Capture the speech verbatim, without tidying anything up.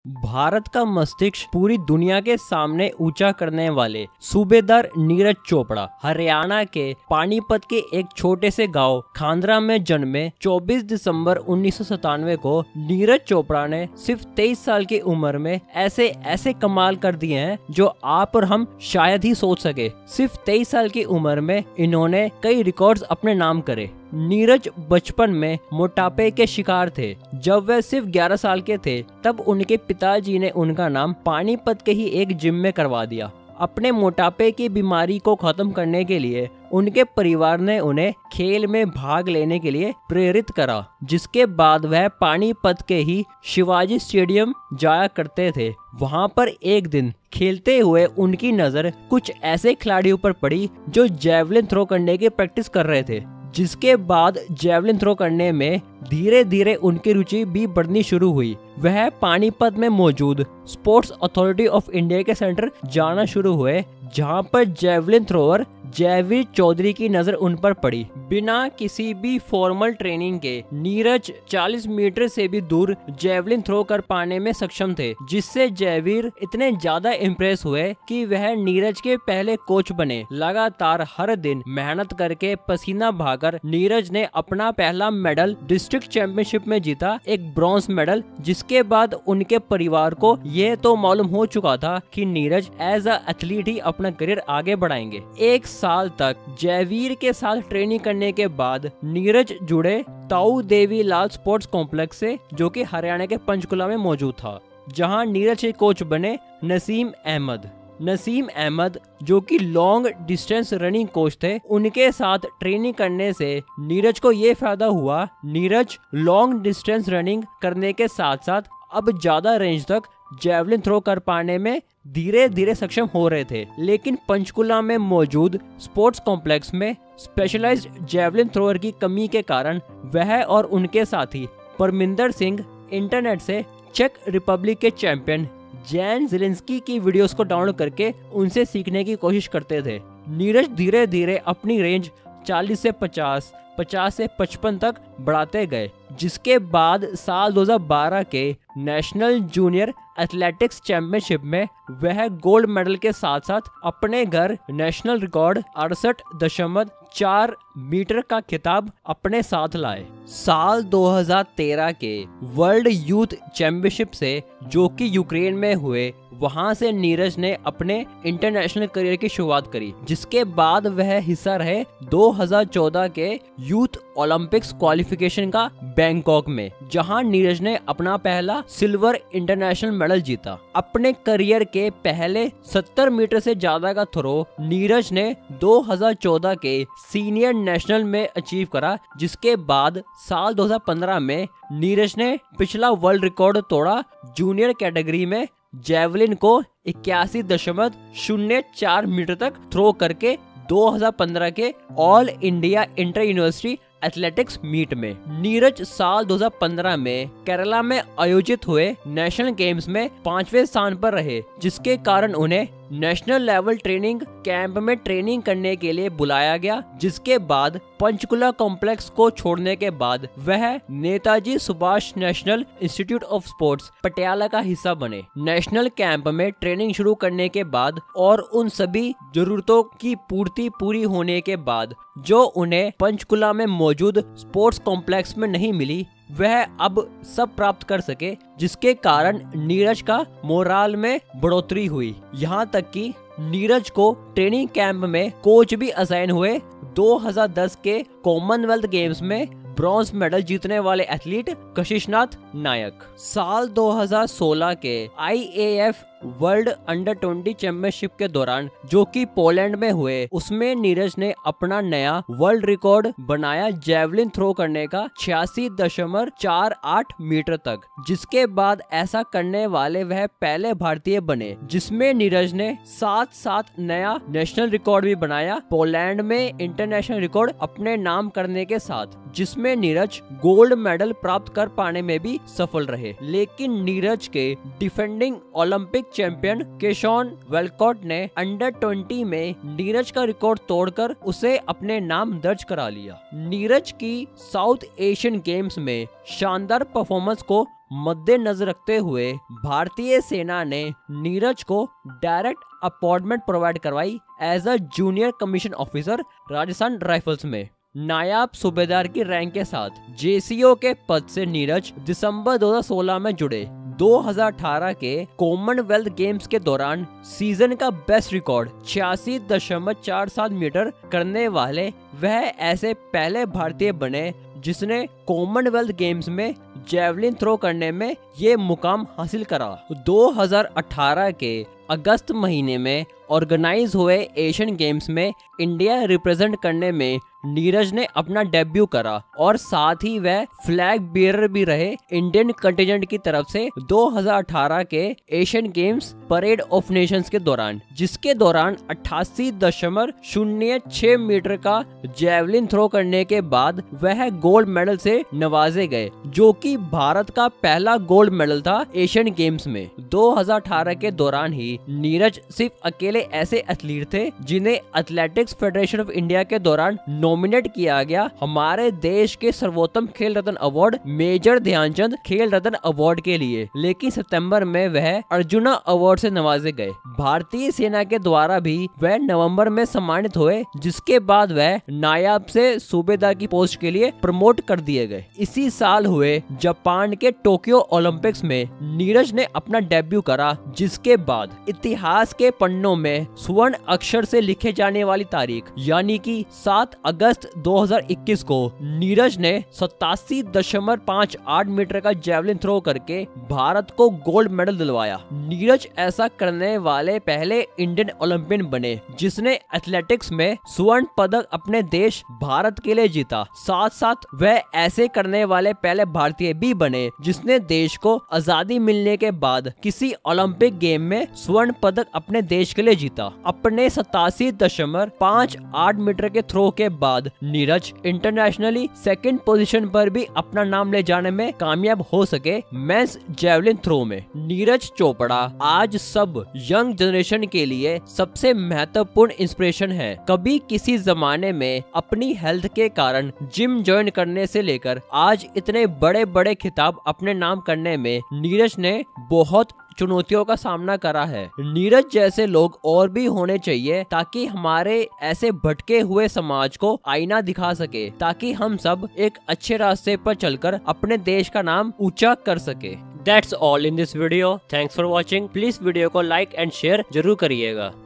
भारत का मस्तिष्क पूरी दुनिया के सामने ऊंचा करने वाले सूबेदार नीरज चोपड़ा हरियाणा के पानीपत के एक छोटे से गांव खांदरा में जन्मे चौबीस दिसंबर उन्नीस सौ सतानवे को नीरज चोपड़ा ने सिर्फ तेईस साल की उम्र में ऐसे ऐसे कमाल कर दिए हैं जो आप और हम शायद ही सोच सके। सिर्फ तेईस साल की उम्र में इन्होंने कई रिकॉर्ड्स अपने नाम करे। नीरज बचपन में मोटापे के शिकार थे। जब वह सिर्फ ग्यारह साल के थे तब उनके पिताजी ने उनका नाम पानीपत के ही एक जिम में करवा दिया। अपने मोटापे की बीमारी को खत्म करने के लिए उनके परिवार ने उन्हें खेल में भाग लेने के लिए प्रेरित करा, जिसके बाद वह पानीपत के ही शिवाजी स्टेडियम जाया करते थे। वहां पर एक दिन खेलते हुए उनकी नजर कुछ ऐसे खिलाड़ियों पर पड़ी जो जैवलिन थ्रो करने की प्रैक्टिस कर रहे थे, जिसके बाद जैवलिन थ्रो करने में धीरे धीरे उनकी रुचि भी बढ़नी शुरू हुई। वह पानीपत में मौजूद स्पोर्ट्स अथॉरिटी ऑफ इंडिया के सेंटर जाना शुरू हुए, जहां पर जैवलिन थ्रोअर जयवीर चौधरी की नजर उन पर पड़ी। बिना किसी भी फॉर्मल ट्रेनिंग के नीरज चालीस मीटर से भी दूर जैवलिन थ्रो कर पाने में सक्षम थे, जिससे जयवीर इतने ज्यादा इम्प्रेस हुए कि वह नीरज के पहले कोच बने। लगातार हर दिन मेहनत करके पसीना बहाकर नीरज ने अपना पहला मेडल डिस्ट्रिक्ट चैंपियनशिप में जीता, एक ब्रॉन्ज मेडल। जिसके बाद उनके परिवार को यह तो मालूम हो चुका था कि नीरज एज अ एथलीट ही अपना करियर आगे बढ़ाएंगे। एक साल तक जयवीर के साथ ट्रेनिंग करने के बाद नीरज जुड़े ताऊ देवी लाल स्पोर्ट्स कॉम्प्लेक्स से, जो कि हरियाणा के पंचकुला में मौजूद था, जहां नीरज के कोच बने नसीम अहमद। नसीम अहमद जो कि लॉन्ग डिस्टेंस रनिंग कोच थे, उनके साथ ट्रेनिंग करने से नीरज को ये फायदा हुआ। नीरज लॉन्ग डिस्टेंस रनिंग करने के साथ साथ अब ज्यादा रेंज तक जैवलिन थ्रो कर पाने में धीरे धीरे सक्षम हो रहे थे। लेकिन पंचकुला में मौजूद स्पोर्ट्स कॉम्प्लेक्स में स्पेशलाइज्ड जैवलिन थ्रोअर की कमी के कारण वह और उनके साथी परमिंदर सिंह इंटरनेट से चेक रिपब्लिक के चैंपियन जैन ज़ेलेंस्की की वीडियोस को डाउनलोड करके उनसे सीखने की कोशिश करते थे। नीरज धीरे धीरे अपनी रेंज चालीस से पचास, पचास से पचपन तक बढ़ाते गए, जिसके बाद साल दो हज़ार बारह के नेशनल जूनियर एथलेटिक्स चैंपियनशिप में वह गोल्ड मेडल के साथ साथ अपने घर नेशनल रिकॉर्ड अड़सठ दशमलव चार मीटर का खिताब अपने साथ लाए। साल दो हज़ार तेरह के वर्ल्ड यूथ चैंपियनशिप से, जो कि यूक्रेन में हुए, वहां से नीरज ने अपने इंटरनेशनल करियर की शुरुआत करी, जिसके बाद वह हिस्सा रहे दो हज़ार चौदह के यूथ ओलंपिक्स क्वालिफिकेशन का बैंकॉक में, जहां नीरज ने अपना पहला सिल्वर इंटरनेशनल मेडल जीता। अपने करियर के पहले सत्तर मीटर से ज्यादा का थ्रो नीरज ने दो हज़ार चौदह के सीनियर नेशनल में अचीव करा, जिसके बाद साल दो हज़ार पंद्रह में नीरज ने पिछला वर्ल्ड रिकॉर्ड तोड़ा। जूनियर कैटेगरी में जैवलिन को इक्यासी दशमलव शून्य चार मीटर तक थ्रो करके दो हज़ार पंद्रह के all India inter university athletics meet में नीरज साल दो हज़ार पंद्रह में केरला में आयोजित हुए नेशनल गेम्स में पांचवें स्थान पर रहे, जिसके कारण उन्हें नेशनल लेवल ट्रेनिंग कैंप में ट्रेनिंग करने के लिए बुलाया गया। जिसके बाद पंचकुला कॉम्प्लेक्स को छोड़ने के बाद वह Netaji Subhash national institute of sports Patiala का हिस्सा बने। नेशनल कैंप में ट्रेनिंग शुरू करने के बाद और उन सभी जरूरतों की पूर्ति पूरी होने के बाद जो उन्हें पंचकुला में मौजूद स्पोर्ट्स कॉम्प्लेक्स में नहीं मिली, वह अब सब प्राप्त कर सके, जिसके कारण नीरज का मोराल में बढ़ोतरी हुई। यहाँ तक कि नीरज को ट्रेनिंग कैंप में कोच भी असाइन हुए। दो हज़ार दस के कॉमनवेल्थ गेम्स में ब्रॉन्ज मेडल जीतने वाले एथलीट कशिशनाथ नायक। साल दो हज़ार सोलह के I A F world under बीस चैंपियनशिप के दौरान, जो कि पोलैंड में हुए, उसमें नीरज ने अपना नया वर्ल्ड रिकॉर्ड बनाया जैवलिन थ्रो करने का छियासी दशमलव चार आठ मीटर तक, जिसके बाद ऐसा करने वाले वह पहले भारतीय बने, जिसमें नीरज ने साथ साथ नया नेशनल रिकॉर्ड भी बनाया पोलैंड में इंटरनेशनल रिकॉर्ड अपने नाम करने के साथ, जिसमें नीरज गोल्ड मेडल प्राप्त कर पाने में भी सफल रहे। लेकिन नीरज के defending Olympic champion Keshorn Walcott ने अंडर बीस में नीरज का रिकॉर्ड तोड़कर उसे अपने नाम दर्ज करा लिया। नीरज की साउथ एशियन गेम्स में शानदार परफॉर्मेंस को मद्देनजर रखते हुए भारतीय सेना ने नीरज को डायरेक्ट अपॉइंटमेंट प्रोवाइड करवाई as a junior commission officer Rajasthan rifles में। नायाब सूबेदार की रैंक के साथ जेसीओ के पद से नीरज दिसंबर दो हज़ार सोलह में जुड़े। दो हज़ार अठारह के कॉमनवेल्थ गेम्स के दौरान सीजन का बेस्ट रिकॉर्ड छियासी दशमलव चार सात मीटर करने वाले वह ऐसे पहले भारतीय बने जिसने कॉमनवेल्थ गेम्स में जेवलिन थ्रो करने में ये मुकाम हासिल करा। दो हज़ार अठारह के अगस्त महीने में ऑर्गेनाइज हुए एशियन गेम्स में इंडिया रिप्रेजेंट करने में नीरज ने अपना डेब्यू करा और साथ ही वह फ्लैग बियरर भी रहे इंडियन कंटिजेंट की तरफ से दो हज़ार अठारह के Asian Games parade of nations के दौरान, जिसके दौरान अट्ठासी दशमलव शून्य छह मीटर का जेवलिन थ्रो करने के बाद वह गोल्ड मेडल से नवाजे गए, जो कि भारत का पहला गोल्ड मेडल था एशियन गेम्स में। दो हज़ार अठारह के दौरान ही नीरज सिर्फ अकेले ऐसे एथलीट थे जिन्हें एथलेटिक्स फेडरेशन ऑफ इंडिया के दौरान नॉमिनेट किया गया हमारे देश के सर्वोत्तम खेल रत्न अवार्ड मेजर ध्यानचंद खेल रत्न अवार्ड के लिए, लेकिन सितंबर में वह अर्जुना अवार्ड से नवाजे गए। भारतीय सेना के द्वारा भी वह नवंबर में सम्मानित हुए, जिसके बाद वह नायाब से सूबेदार की पोस्ट के लिए प्रमोट कर दिए गए। इसी साल हुए जापान के टोक्यो ओलंपिक्स में नीरज ने अपना डेब्यू करा, जिसके बाद इतिहास के पन्नों में स्वर्ण अक्षर से लिखे जाने वाली तारीख यानी कि सात अगस्त दो हज़ार इक्कीस को नीरज ने सतासी दशमलव पाँच आठ मीटर का जेवलिन थ्रो करके भारत को गोल्ड मेडल दिलवाया। नीरज ऐसा करने वाले पहले इंडियन ओलंपियन बने जिसने एथलेटिक्स में स्वर्ण पदक अपने देश भारत के लिए जीता। साथ साथ वह ऐसे करने वाले पहले भारतीय भी बने जिसने देश को आजादी मिलने के बाद किसी ओलंपिक गेम में स्वर्ण पदक अपने देश के लिए जीता। अपने सतासी दशमलव पाँच आठ मीटर के थ्रो के बाद नीरज इंटरनेशनली सेकंड पोजीशन पर भी अपना नाम ले जाने में कामयाब हो सके मेंस जेवलिन थ्रो में। नीरज चोपड़ा आज सब यंग जनरेशन के लिए सबसे महत्वपूर्ण इंस्पिरेशन है। कभी किसी जमाने में अपनी हेल्थ के कारण जिम ज्वाइन करने से लेकर आज इतने बड़े बड़े खिताब अपने नाम करने में नीरज ने बहुत चुनौतियों का सामना करा है। नीरज जैसे लोग और भी होने चाहिए ताकि हमारे ऐसे भटके हुए समाज को आईना दिखा सके, ताकि हम सब एक अच्छे रास्ते पर चलकर अपने देश का नाम ऊंचा कर सके। That's all in this video. Thanks for watching. Please video को लाइक एंड शेयर जरूर करिएगा।